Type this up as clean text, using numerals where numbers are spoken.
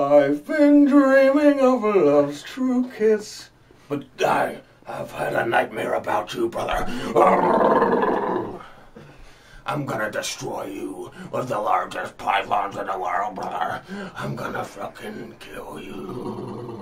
I've been dreaming of a love's true kiss, but I've had a nightmare about you, brother. I'm gonna destroy you with the largest pythons in the world, brother. I'm gonna fucking kill you.